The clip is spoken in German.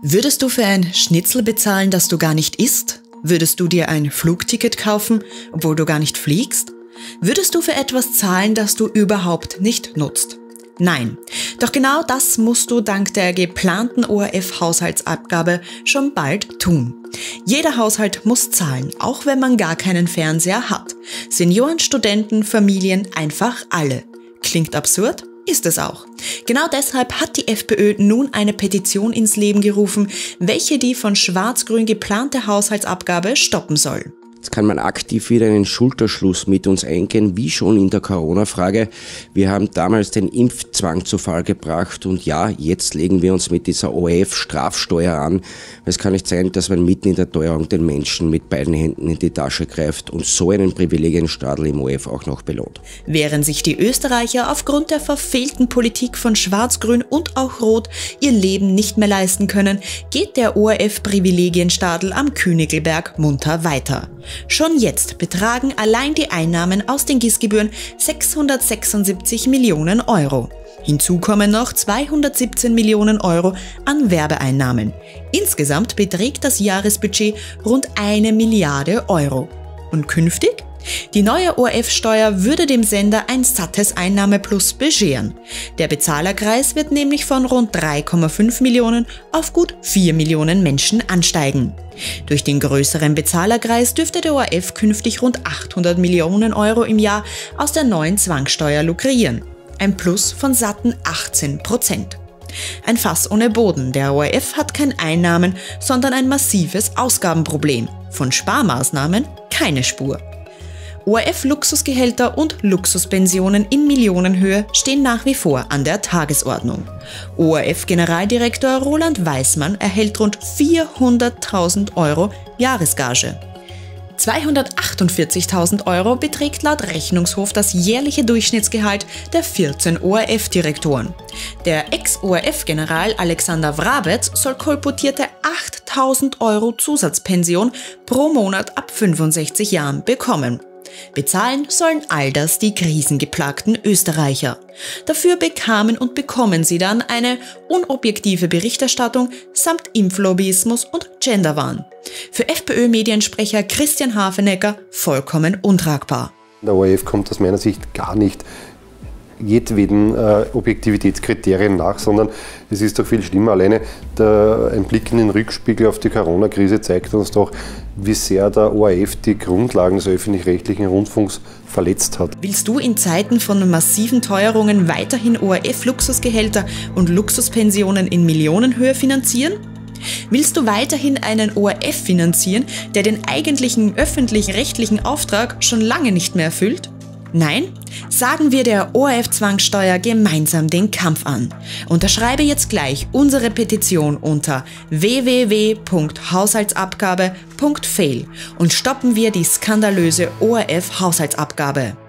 Würdest du für ein Schnitzel bezahlen, das du gar nicht isst? Würdest du dir ein Flugticket kaufen, obwohl du gar nicht fliegst? Würdest du für etwas zahlen, das du überhaupt nicht nutzt? Nein, doch genau das musst du dank der geplanten ORF-Haushaltsabgabe schon bald tun. Jeder Haushalt muss zahlen, auch wenn man gar keinen Fernseher hat. Senioren, Studenten, Familien, einfach alle. Klingt absurd? Ist es auch. Genau deshalb hat die FPÖ nun eine Petition ins Leben gerufen, welche die von Schwarz-Grün geplante Haushaltsabgabe stoppen soll. Jetzt kann man aktiv wieder einen Schulterschluss mit uns eingehen, wie schon in der Corona-Frage. Wir haben damals den Impfzwang zu Fall gebracht und ja, jetzt legen wir uns mit dieser ORF-Strafsteuer an. Es kann nicht sein, dass man mitten in der Teuerung den Menschen mit beiden Händen in die Tasche greift und so einen Privilegienstadel im ORF auch noch belohnt. Während sich die Österreicher aufgrund der verfehlten Politik von Schwarz-Grün und auch Rot ihr Leben nicht mehr leisten können, geht der ORF-Privilegienstadel am Königlberg munter weiter. Schon jetzt betragen allein die Einnahmen aus den GIS-Gebühren 676 Millionen Euro. Hinzu kommen noch 217 Millionen Euro an Werbeeinnahmen. Insgesamt beträgt das Jahresbudget rund 1 Milliarde Euro. Und künftig? Die neue ORF-Steuer würde dem Sender ein sattes Einnahmeplus bescheren. Der Bezahlerkreis wird nämlich von rund 3,5 Millionen auf gut 4 Millionen Menschen ansteigen. Durch den größeren Bezahlerkreis dürfte der ORF künftig rund 800 Millionen Euro im Jahr aus der neuen Zwangssteuer lukrieren. Ein Plus von satten 18%. Ein Fass ohne Boden. Der ORF hat kein Einnahmen, sondern ein massives Ausgabenproblem. Von Sparmaßnahmen keine Spur. ORF-Luxusgehälter und Luxuspensionen in Millionenhöhe stehen nach wie vor an der Tagesordnung. ORF-Generaldirektor Roland Weismann erhält rund 400.000 Euro Jahresgage. 248.000 Euro beträgt laut Rechnungshof das jährliche Durchschnittsgehalt der 14 ORF-Direktoren. Der Ex-ORF-General Alexander Wrabetz soll kolportierte 8.000 Euro Zusatzpension pro Monat ab 65 Jahren bekommen. Bezahlen sollen all das die krisengeplagten Österreicher. Dafür bekamen und bekommen sie dann eine unobjektive Berichterstattung samt Impflobbyismus und Genderwahn. Für FPÖ-Mediensprecher Christian Hafenecker vollkommen untragbar. Der ORF kommt aus meiner Sicht gar nicht jedweden Objektivitätskriterien nach, sondern es ist doch viel schlimmer. Alleine ein Blick in den Rückspiegel auf die Corona-Krise zeigt uns doch, wie sehr der ORF die Grundlagen des öffentlich-rechtlichen Rundfunks verletzt hat. Willst du in Zeiten von massiven Teuerungen weiterhin ORF-Luxusgehälter und Luxuspensionen in Millionenhöhe finanzieren? Willst du weiterhin einen ORF finanzieren, der den eigentlichen öffentlich-rechtlichen Auftrag schon lange nicht mehr erfüllt? Nein? Sagen wir der ORF-Zwangssteuer gemeinsam den Kampf an. Unterschreibe jetzt gleich unsere Petition unter www.haushaltsabgabe.fail und stoppen wir die skandalöse ORF-Haushaltsabgabe.